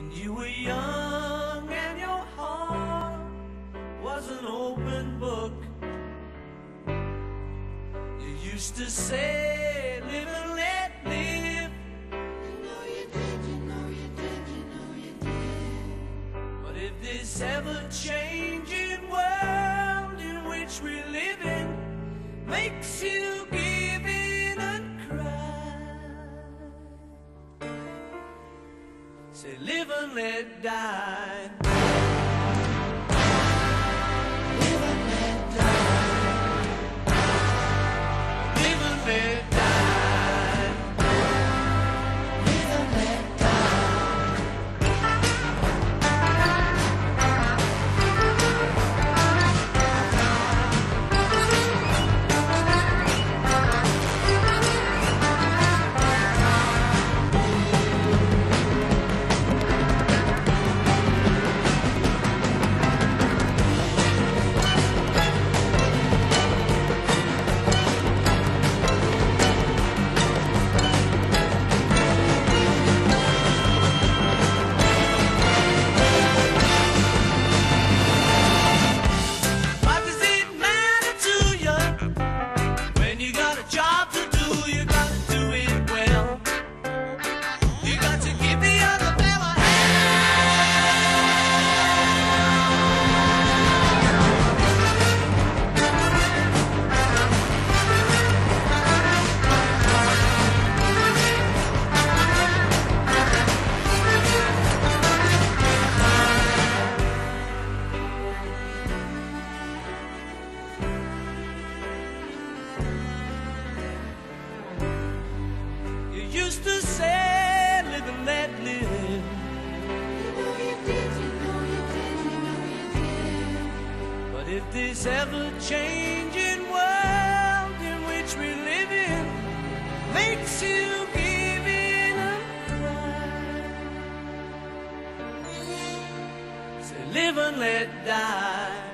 When you were young and your heart was an open book, you used to say, live and let live. You know you did, you know you did, you know you did. But if this ever-changing world in which we live in makes you give in and cry, say live and let die. Live and let die. Live and let die. Live and let die. Used to say, live and let live. You know you did, you know you did, you know you did. But if this ever-changing world in which we live in makes you give in and cry, say live and let die.